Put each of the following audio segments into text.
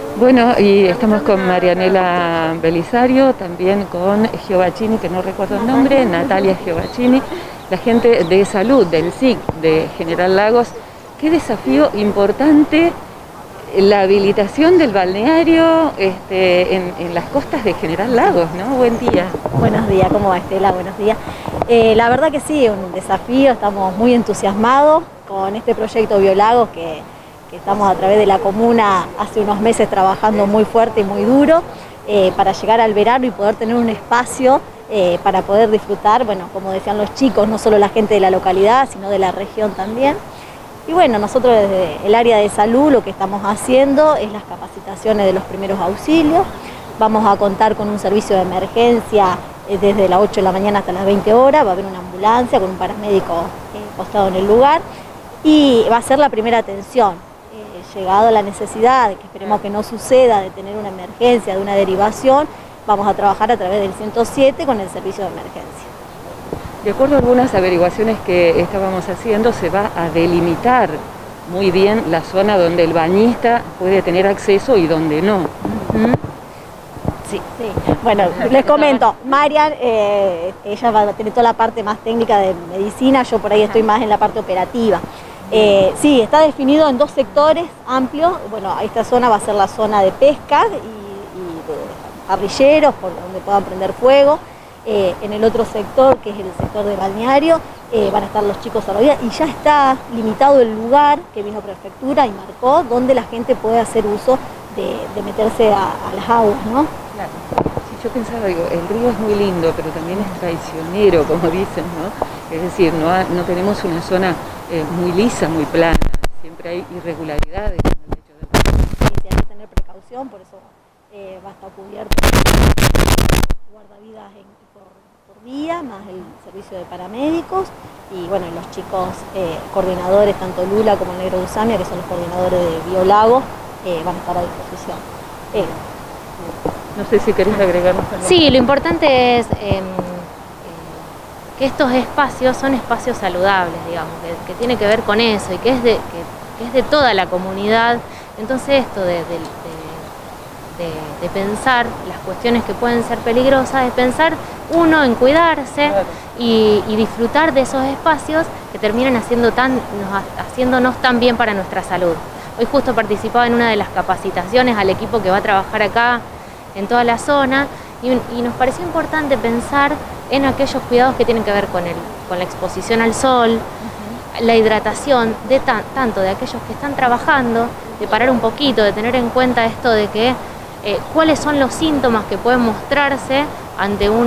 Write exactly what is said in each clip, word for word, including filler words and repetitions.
Bueno, y estamos con Marianela Belisario, también con Giovacchini, que no recuerdo el nombre, Natalia Giovacchini, la gente de salud del S I C de General Lagos. Qué desafío importante la habilitación del balneario este, en, en las costas de General Lagos, ¿no? Buen día. Buenos días, ¿cómo va, Estela? Buenos días. Eh, la verdad que sí, un desafío, estamos muy entusiasmados con este proyecto Biolagos que, que estamos a través de la comuna hace unos meses trabajando muy fuerte y muy duro eh, para llegar al verano y poder tener un espacio eh, para poder disfrutar, bueno, como decían los chicos, no solo la gente de la localidad, sino de la región también. Y bueno, nosotros desde el área de salud lo que estamos haciendo es las capacitaciones de los primeros auxilios. Vamos a contar con un servicio de emergencia desde las ocho de la mañana hasta las veinte horas, va a haber una ambulancia con un paramédico eh, postado en el lugar y va a ser la primera atención. Eh, llegado a la necesidad, que esperemos que no suceda, de tener una emergencia, de una derivación, vamos a trabajar a través del ciento siete con el servicio de emergencia. De acuerdo a algunas averiguaciones que estábamos haciendo, se va a delimitar muy bien la zona donde el bañista puede tener acceso y donde no. ¿Mm? Sí, sí. Bueno, les comento, Marian, eh, ella va a tener toda la parte más técnica de medicina, yo por ahí estoy más en la parte operativa. Eh, sí, está definido en dos sectores amplios. Bueno, esta zona va a ser la zona de pesca y, y de parrilleros, por donde puedan prender fuego. Eh, en el otro sector, que es el sector de balneario, eh, van a estar los chicos a la vida y ya está limitado el lugar que vino Prefectura y marcó donde la gente puede hacer uso de, de meterse a, a las aguas, ¿no? Claro. Sí, yo pensaba, digo, el río es muy lindo, pero también es traicionero, como dicen, ¿no? Es decir, no, ha, no tenemos una zona eh, muy lisa, muy plana, siempre hay irregularidades en el lecho del río. Sí, hay que tener precaución, por eso eh, va a estar cubierto guardavidas en, por, por día, más el servicio de paramédicos y bueno, los chicos eh, coordinadores, tanto Lula como el Negro de Usamia, que son los coordinadores de Biolagos, eh, van a estar a disposición. Eh. No sé si querés agregarnos algo. Sí, lo importante es eh, eh, que estos espacios son espacios saludables, digamos, que, que tiene que ver con eso y que es de, que, que es de toda la comunidad. Entonces esto de, de, de De, de pensar las cuestiones que pueden ser peligrosas, de pensar uno en cuidarse y, y disfrutar de esos espacios que terminan haciendo tan, nos, haciéndonos tan bien para nuestra salud. Hoy justo participaba en una de las capacitaciones al equipo que va a trabajar acá en toda la zona y, y nos pareció importante pensar en aquellos cuidados que tienen que ver con, el, con la exposición al sol, uh-huh. la hidratación, de ta, tanto de aquellos que están trabajando, de parar un poquito, de tener en cuenta esto de que Eh, cuáles son los síntomas que pueden mostrarse ante un,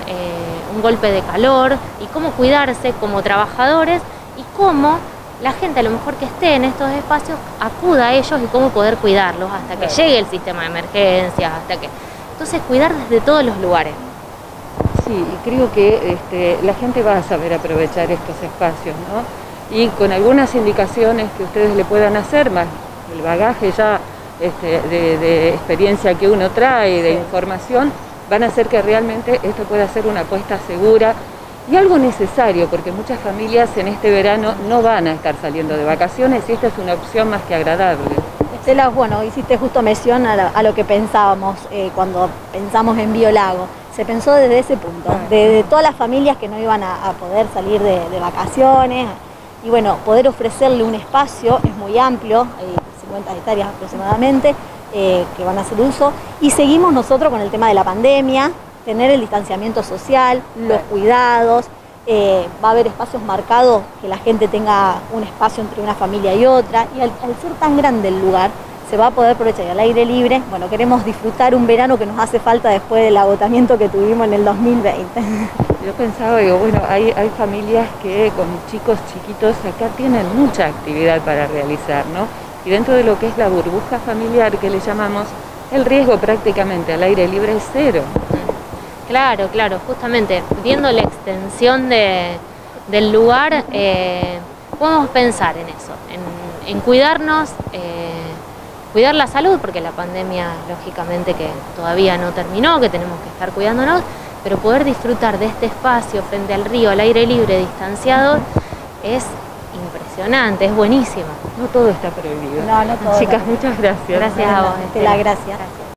eh, un golpe de calor y cómo cuidarse como trabajadores y cómo la gente a lo mejor que esté en estos espacios acuda a ellos y cómo poder cuidarlos hasta que llegue el sistema de emergencias, hasta que... Entonces cuidar desde todos los lugares. Sí, y creo que este, la gente va a saber aprovechar estos espacios, ¿no? Y con algunas indicaciones que ustedes le puedan hacer, más el bagaje ya Este, de, de experiencia que uno trae, de información, van a hacer que realmente esto pueda ser una apuesta segura y algo necesario, porque muchas familias en este verano no van a estar saliendo de vacaciones y esta es una opción más que agradable. Estela, bueno, hiciste justo mención a, la, a lo que pensábamos eh, cuando pensamos en Biolago. Se pensó desde ese punto, de, de todas las familias que no iban a, a poder salir de, de vacaciones y bueno, poder ofrecerle un espacio es muy amplio, eh, cincuenta hectáreas aproximadamente, eh, que van a hacer uso, y seguimos nosotros con el tema de la pandemia, tener el distanciamiento social, los cuidados, eh, va a haber espacios marcados, que la gente tenga un espacio entre una familia y otra, y al, al ser tan grande el lugar, se va a poder aprovechar al aire libre. Bueno, queremos disfrutar un verano que nos hace falta después del agotamiento que tuvimos en el dos mil veinte. Yo pensaba, digo, bueno, hay, hay familias que con chicos chiquitos acá tienen mucha actividad para realizar, ¿no? Y dentro de lo que es la burbuja familiar que le llamamos, el riesgo prácticamente al aire libre es cero. Claro, claro, justamente viendo la extensión de, del lugar, eh, podemos pensar en eso, en, en cuidarnos, eh, cuidar la salud, porque la pandemia lógicamente que todavía no terminó, que tenemos que estar cuidándonos, pero poder disfrutar de este espacio frente al río, al aire libre, distanciado, es impresionante. impresionante, es buenísima. No todo está prohibido. No, no todo. Chicas, muchas gracias. Gracias a vos, Estela, gracias. Gracias.